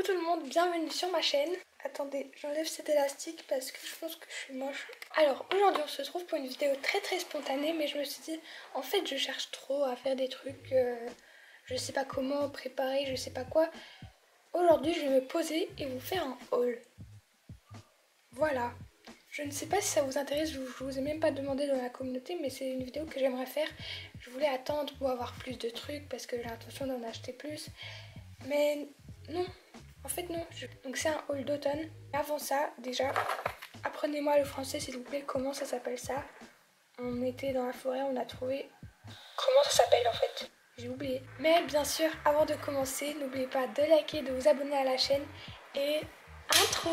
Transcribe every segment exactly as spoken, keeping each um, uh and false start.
tout le monde, bienvenue sur ma chaîne. Attendez, j'enlève cet élastique parce que je pense que je suis moche. Alors aujourd'hui on se retrouve pour une vidéo très très spontanée, mais je me suis dit en fait je cherche trop à faire des trucs, euh, je sais pas comment préparer, je sais pas quoi. Aujourd'hui je vais me poser et vous faire un haul. Voilà. Je ne sais pas si ça vous intéresse, je vous, vous ai même pas demandé dans la communauté, mais c'est une vidéo que j'aimerais faire. Je voulais attendre pour avoir plus de trucs parce que j'ai l'intention d'en acheter plus. Mais non, en fait non. Je... Donc c'est un haul d'automne. Avant ça, déjà, apprenez-moi le français s'il vous plaît, comment ça s'appelle ça. On était dans la forêt, on a trouvé... Comment ça s'appelle en fait? J'ai oublié. Mais bien sûr, avant de commencer, n'oubliez pas de liker, de vous abonner à la chaîne et intro.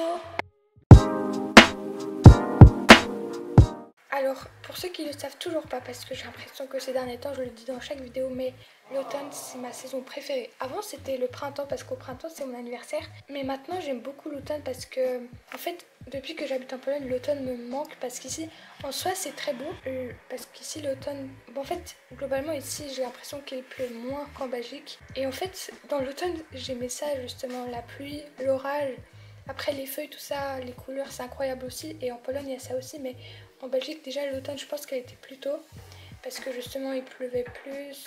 Alors, pour ceux qui ne le savent toujours pas, parce que j'ai l'impression que ces derniers temps, je le dis dans chaque vidéo, mais l'automne, c'est ma saison préférée. Avant, c'était le printemps, parce qu'au printemps, c'est mon anniversaire. Mais maintenant, j'aime beaucoup l'automne, parce que, en fait, depuis que j'habite en Pologne, l'automne me manque, parce qu'ici, en soi, c'est très beau. Euh, parce qu'ici, l'automne... Bon, en fait, globalement, ici, j'ai l'impression qu'il pleut moins qu'en Belgique. Et en fait, dans l'automne, j'aimais ça, justement, la pluie, l'orage... Après les feuilles, tout ça, les couleurs, c'est incroyable aussi. Et en Pologne, il y a ça aussi. Mais en Belgique, déjà, l'automne, je pense qu'elle était plus tôt. Parce que justement, il pleuvait plus.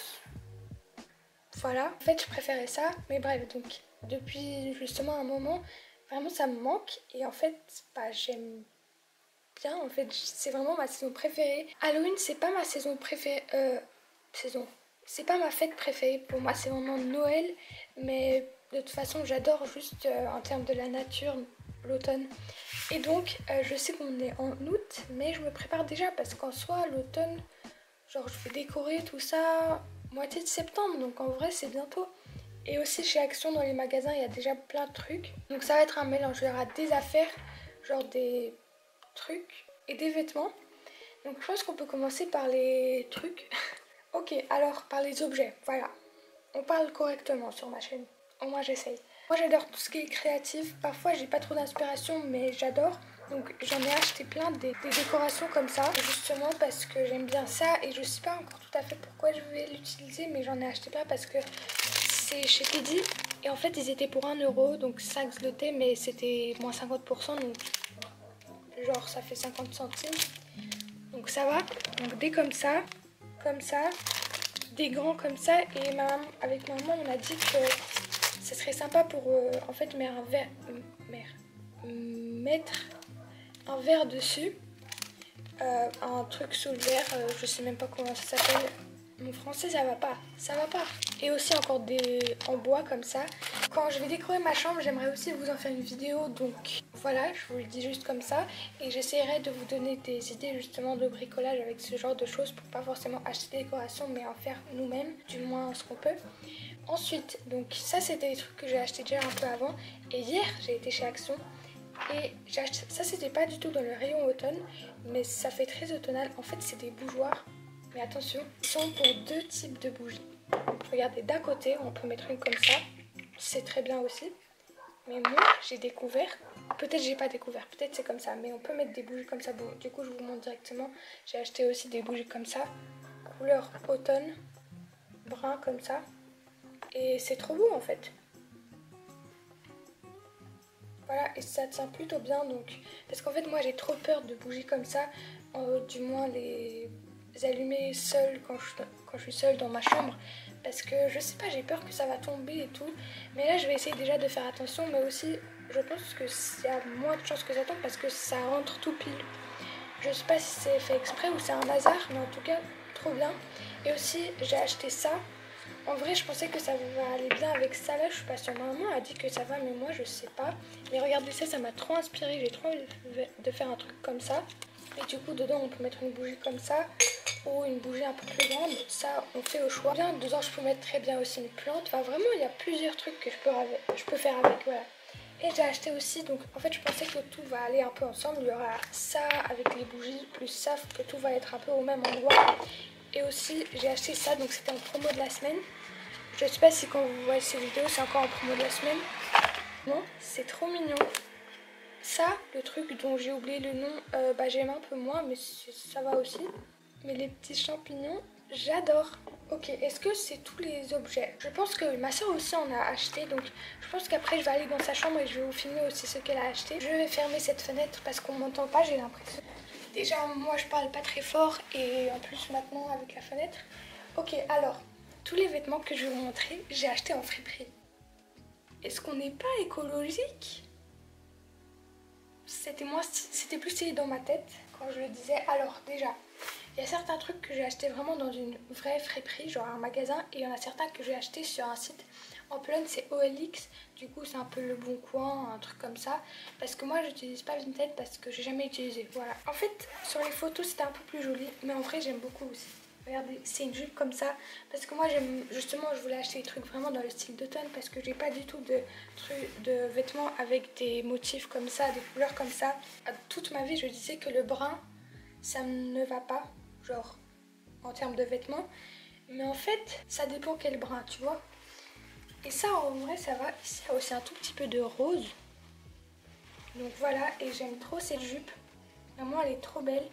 Voilà. En fait, je préférais ça. Mais bref, donc, depuis justement un moment, vraiment, ça me manque. Et en fait, bah, j'aime bien. En fait, c'est vraiment ma saison préférée. Halloween, c'est pas ma saison préférée. Euh, saison. C'est pas ma fête préférée. Pour moi, c'est vraiment Noël. Mais... de toute façon, j'adore juste euh, en termes de la nature, l'automne. Et donc, euh, je sais qu'on est en août, mais je me prépare déjà parce qu'en soi, l'automne, genre je vais décorer tout ça moitié de septembre, donc en vrai, c'est bientôt. Et aussi chez Action, dans les magasins, il y a déjà plein de trucs. Donc ça va être un mélange, il y aura des affaires, genre des trucs et des vêtements. Donc je pense qu'on peut commencer par les trucs. Ok, alors par les objets, voilà. On parle correctement sur ma chaîne. Au moins j'essaye. Moi j'adore tout ce qui est créatif. Parfois j'ai pas trop d'inspiration mais j'adore. Donc j'en ai acheté plein des, des décorations comme ça. Justement parce que j'aime bien ça. Et je sais pas encore tout à fait pourquoi je vais l'utiliser. Mais j'en ai acheté plein parce que c'est chez Teddy. Et en fait ils étaient pour un euro. Donc cinq zlotés mais c'était moins cinquante pour cent. Donc genre ça fait cinquante centimes. Donc ça va. Donc des comme ça. Comme ça. Des grands comme ça. Et ma, avec ma maman on a dit que... ça serait sympa pour euh, en fait mettre un verre, euh, mettre un verre dessus, euh, un truc sous le verre, euh, je sais même pas comment ça s'appelle. Mon français ça va pas, ça va pas. Et aussi encore des en bois comme ça. Quand je vais décorer ma chambre, j'aimerais aussi vous en faire une vidéo, donc voilà, je vous le dis juste comme ça. Et j'essaierai de vous donner des idées justement de bricolage avec ce genre de choses pour pas forcément acheter des décorations mais en faire nous-mêmes, du moins ce qu'on peut. Ensuite, donc ça c'était des trucs que j'ai acheté déjà un peu avant. Et hier j'ai été chez Action et j'ai acheté, ça c'était pas du tout dans le rayon automne, mais ça fait très automnal. En fait c'est des bougeoirs, mais attention, ils sont pour deux types de bougies. Regardez, d'un côté on peut mettre une comme ça, c'est très bien aussi. Mais moi j'ai découvert, peut-être j'ai pas découvert, peut-être c'est comme ça, mais on peut mettre des bougies comme ça. Bon, du coup je vous montre directement. J'ai acheté aussi des bougies comme ça, couleur automne, brun comme ça. Et c'est trop beau en fait. Voilà, et ça tient plutôt bien donc. Parce qu'en fait moi j'ai trop peur de bougies comme ça. Euh, du moins les allumer seule quand je, quand je suis seule dans ma chambre. Parce que je sais pas, j'ai peur que ça va tomber et tout. Mais là je vais essayer déjà de faire attention. Mais aussi je pense que il y a moins de chances que ça tombe parce que ça rentre tout pile. Je sais pas si c'est fait exprès ou c'est un hasard. Mais en tout cas trop bien. Et aussi j'ai acheté ça. En vrai, je pensais que ça va aller bien avec ça. Là, je suis pas sûre. Ma maman a dit que ça va, mais moi, je sais pas. Mais regardez ça, ça m'a trop inspiré. J'ai trop envie de faire un truc comme ça. Et du coup, dedans, on peut mettre une bougie comme ça ou une bougie un peu plus grande. Ça, on fait au choix. Bien, dedans, je peux mettre très bien aussi une plante. Enfin, vraiment, il y a plusieurs trucs que je peux, avec, je peux faire avec. Voilà. Et j'ai acheté aussi, donc en fait, je pensais que tout va aller un peu ensemble. Il y aura ça avec les bougies, plus ça, que tout va être un peu au même endroit. Et aussi j'ai acheté ça, donc c'était en promo de la semaine. Je sais pas si quand vous voyez ces vidéos c'est encore en promo de la semaine. Non, c'est trop mignon. Ça, le truc dont j'ai oublié le nom, euh, bah j'aime un peu moins mais ça va aussi. Mais les petits champignons, j'adore. Ok, est-ce que c'est tous les objets? Je pense que ma soeur aussi en a acheté, donc je pense qu'après je vais aller dans sa chambre et je vais vous filmer aussi ce qu'elle a acheté. Je vais fermer cette fenêtre parce qu'on m'entend pas, j'ai l'impression. Déjà, moi je parle pas très fort et en plus maintenant avec la fenêtre. Ok, alors, tous les vêtements que je vais vous montrer, j'ai acheté en friperie. Est-ce qu'on n'est pas écologique? C'était moi, c'était plus stylé dans ma tête quand je le disais. Alors déjà, il y a certains trucs que j'ai acheté vraiment dans une vraie friperie, genre un magasin, et il y en a certains que j'ai acheté sur un site. En Pologne, c'est O L X, du coup c'est un peu le bon coin, un truc comme ça. Parce que moi j'utilise pas Vinted parce que j'ai jamais utilisé, voilà. En fait, sur les photos c'était un peu plus joli, mais en vrai j'aime beaucoup aussi. Regardez, c'est une jupe comme ça, parce que moi j'aime, justement je voulais acheter des trucs vraiment dans le style d'automne parce que j'ai pas du tout de, trucs, de vêtements avec des motifs comme ça, des couleurs comme ça. Toute ma vie je disais que le brun, ça ne va pas, genre en termes de vêtements, mais en fait ça dépend quel brun, tu vois. Et ça en vrai ça va, ici il y a aussi un tout petit peu de rose, donc voilà, et j'aime trop cette jupe, vraiment elle est trop belle.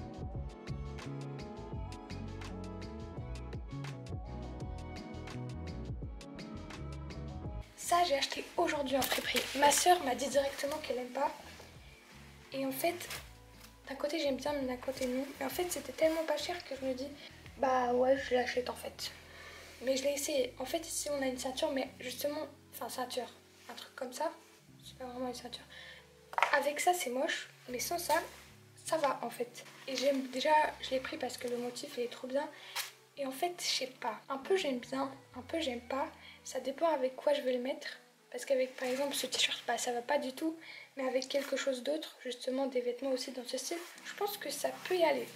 Ça, j'ai acheté aujourd'hui en friperie. Ma soeur m'a dit directement qu'elle aime pas. Et en fait, d'un côté j'aime bien, mais d'un côté non. Et en fait, c'était tellement pas cher que je me dis, bah ouais, je l'achète en fait. Mais je l'ai essayé. En fait, ici on a une ceinture, mais justement, enfin ceinture, un truc comme ça. C'est pas vraiment une ceinture. Avec ça, c'est moche, mais sans ça, ça va en fait. Et j'aime déjà, je l'ai pris parce que le motif il est trop bien. Et en fait, je sais pas. Un peu j'aime bien, un peu j'aime pas. Ça dépend avec quoi je vais le mettre. Parce qu'avec par exemple ce t-shirt, bah, ça va pas du tout. Mais avec quelque chose d'autre, justement des vêtements aussi dans ce style, je pense que ça peut y aller.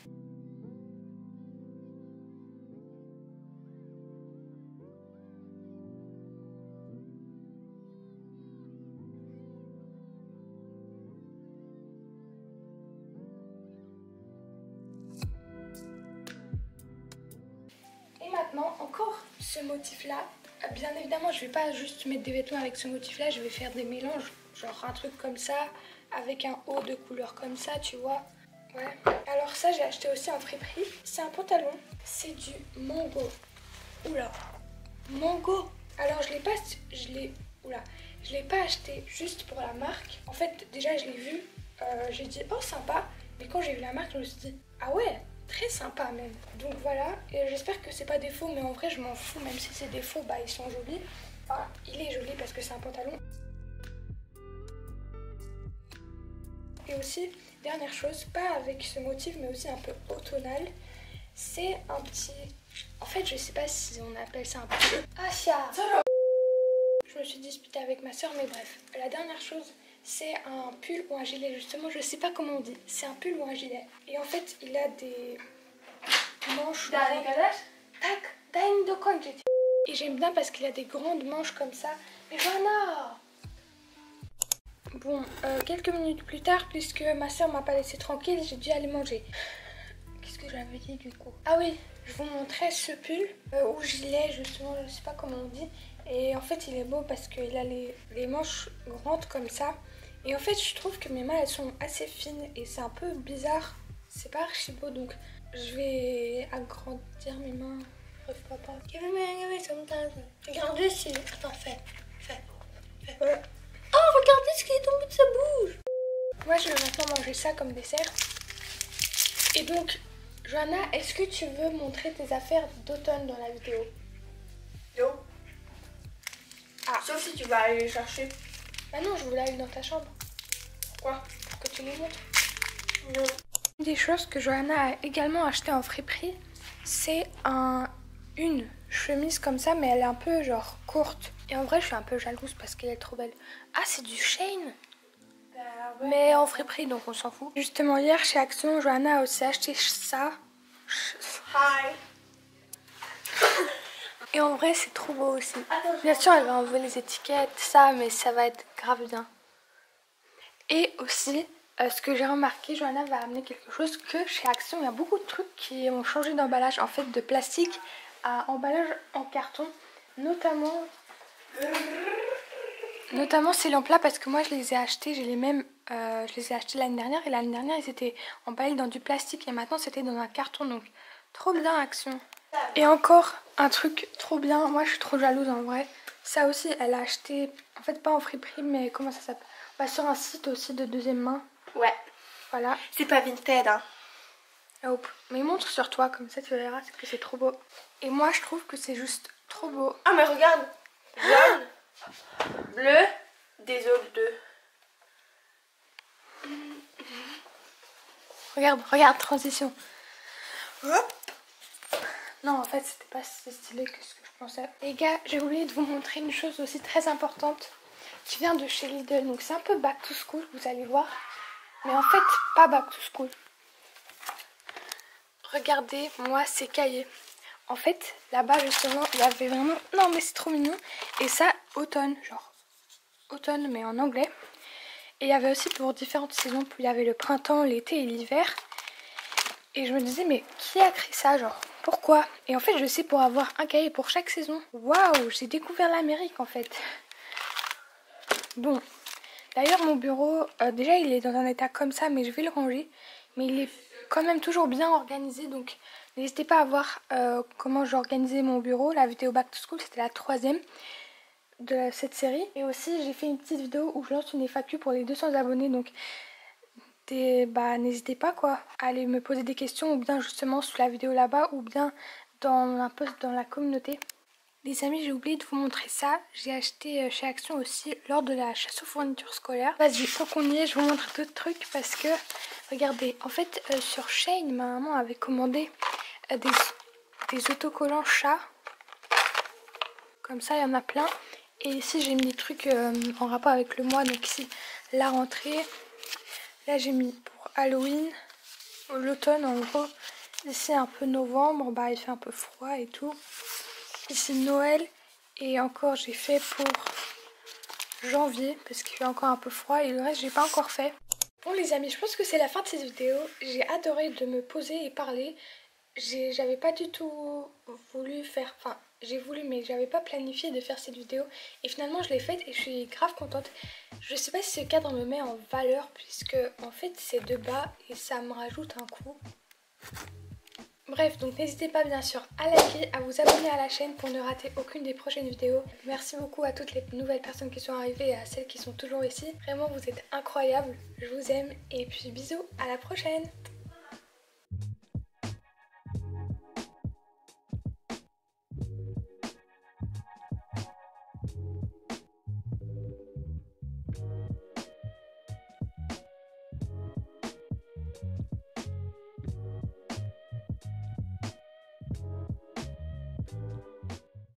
Et maintenant, encore ce motif-là. Bien évidemment, je vais pas juste mettre des vêtements avec ce motif-là, je vais faire des mélanges. Genre un truc comme ça, avec un haut de couleur comme ça, tu vois. Ouais. Alors ça, j'ai acheté aussi en friperie. C'est un pantalon. C'est du mango. Oula. Mango. Alors je l'ai pas... Je l'ai... Oula. Je l'ai pas acheté juste pour la marque. En fait, déjà, je l'ai vu. Euh, j'ai dit, oh, sympa. Mais quand j'ai vu la marque, je me suis dit, ah ouais, très sympa même. Donc voilà. Et j'espère que c'est pas des faux, mais en vrai, je m'en fous. Même si c'est des faux, bah ils sont jolis. Enfin, il est joli parce que c'est un pantalon. Et aussi, dernière chose, pas avec ce motif, mais aussi un peu automnal, c'est un petit... En fait, je sais pas si on appelle ça un peu... Ah, sia. Je me suis disputée avec ma soeur, mais bref. La dernière chose, c'est un pull ou un gilet, justement, je sais pas comment on dit. C'est un pull ou un gilet. Et en fait, il a des manches... Tac, et j'aime bien parce qu'il a des grandes manches comme ça. Mais voilà. Bon, euh, quelques minutes plus tard, puisque ma soeur m'a pas laissé tranquille, j'ai dû aller manger. Qu'est-ce que j'avais dit du coup? Ah oui, je vous montrais ce pull, euh, ou gilet justement, je sais pas comment on dit. Et en fait il est beau parce qu'il a les, les manches grandes comme ça. Et en fait je trouve que mes mains elles sont assez fines et c'est un peu bizarre. C'est pas archi beau, donc je vais agrandir mes mains. Bref, papa. Regardez si... Attends, fais. Fais. Fais. Voilà. Oh, regardez ce qui est tombé de sa bouche. Moi, je vais maintenant manger ça comme dessert. Et donc, Johanna, est-ce que tu veux montrer tes affaires d'automne dans la vidéo? Non. Ah. Sauf si tu vas aller les chercher. Bah non, je voulais aller dans ta chambre. Quoi? Pour que tu les montres. Non. Une des choses que Johanna a également acheté en friperie, c'est un, une chemise comme ça, mais elle est un peu genre courte. Et en vrai, je suis un peu jalouse parce qu'elle est trop belle. Ah, c'est du Shein. Bah, ouais, mais en friperie, donc on s'en fout. Justement, hier, chez Action, Johanna a aussi acheté ça. Hi. Et en vrai, c'est trop beau aussi. Attends, Bien sûr, elle va enlever les étiquettes, ça, mais ça va être grave bien. Et aussi, euh, ce que j'ai remarqué, Johanna va amener quelque chose que chez Action, il y a beaucoup de trucs qui ont changé d'emballage. En fait, de plastique à emballage en carton. Notamment... Notamment ces lampes-là, parce que moi, je les ai achetées, j'ai les mêmes... Euh, je les ai achetées l'année dernière. Et l'année dernière, ils étaient emballés dans du plastique. Et maintenant, c'était dans un carton. Donc, trop bien, Action. Et encore un truc trop bien, moi je suis trop jalouse en vrai. Ça aussi, elle a acheté, en fait pas en friperie, mais comment ça s'appelle, bah, sur un site aussi de deuxième main. Ouais. Voilà. C'est pas Vinted, hein. Hop. Mais montre sur toi, comme ça tu verras que c'est trop beau. Et moi je trouve que c'est juste trop beau. Ah mais regarde, jaune, bleu, désolé deux. Regarde, regarde, transition. Hop. Non, en fait, c'était pas si stylé que ce que je pensais. Les gars, j'ai oublié de vous montrer une chose aussi très importante qui vient de chez Lidl. Donc c'est un peu back to school, vous allez voir. Mais en fait, pas back to school. Regardez, moi, ces cahiers. En fait, là-bas, justement, il y avait vraiment... Non, mais c'est trop mignon. Et ça, automne, genre. Automne, mais en anglais. Et il y avait aussi pour différentes saisons. Il y avait le printemps, l'été et l'hiver. Et je me disais, mais qui a créé ça, genre, pourquoi? Et en fait, je sais, pour avoir un cahier pour chaque saison. Waouh, j'ai découvert l'Amérique, en fait. Bon, d'ailleurs, mon bureau, euh, déjà, il est dans un état comme ça, mais je vais le ranger. Mais il est quand même toujours bien organisé, donc n'hésitez pas à voir euh, comment j'ai organisé mon bureau. La vidéo Back to School, c'était la troisième de cette série. Et aussi, j'ai fait une petite vidéo où je lance une F A Q pour les deux cents abonnés, donc... Bah, n'hésitez pas quoi à aller me poser des questions ou bien justement sous la vidéo là-bas ou bien dans un post dans la communauté. Les amis, j'ai oublié de vous montrer ça. J'ai acheté chez Action aussi lors de la chasse aux fournitures scolaires. Vas-y, faut qu'on y est, je vous montre d'autres trucs parce que regardez, en fait euh, sur Shein, ma maman avait commandé euh, des, des autocollants chats. Comme ça, il y en a plein. Et ici, j'ai mis des trucs euh, en rapport avec le mois, donc ici, la rentrée. Là j'ai mis pour Halloween, l'automne en gros, ici un peu novembre, bah il fait un peu froid et tout. Ici Noël et encore j'ai fait pour janvier parce qu'il fait encore un peu froid et le reste j'ai pas encore fait. Bon les amis, je pense que c'est la fin de cette vidéo. J'ai adoré de me poser et parler. J'avais pas du tout voulu faire, enfin j'ai voulu mais j'avais pas planifié de faire cette vidéo et finalement je l'ai faite et je suis grave contente. Je sais pas si ce cadre me met en valeur puisque en fait c'est de bas et ça me rajoute un coup. Bref, donc n'hésitez pas bien sûr à liker, à vous abonner à la chaîne pour ne rater aucune des prochaines vidéos. Merci beaucoup à toutes les nouvelles personnes qui sont arrivées et à celles qui sont toujours ici. Vraiment vous êtes incroyables, je vous aime et puis bisous, à la prochaine.